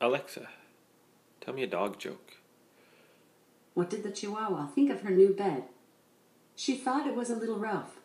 Alexa, tell me a dog joke. What did the Chihuahua think of her new bed? She thought it was a little rough.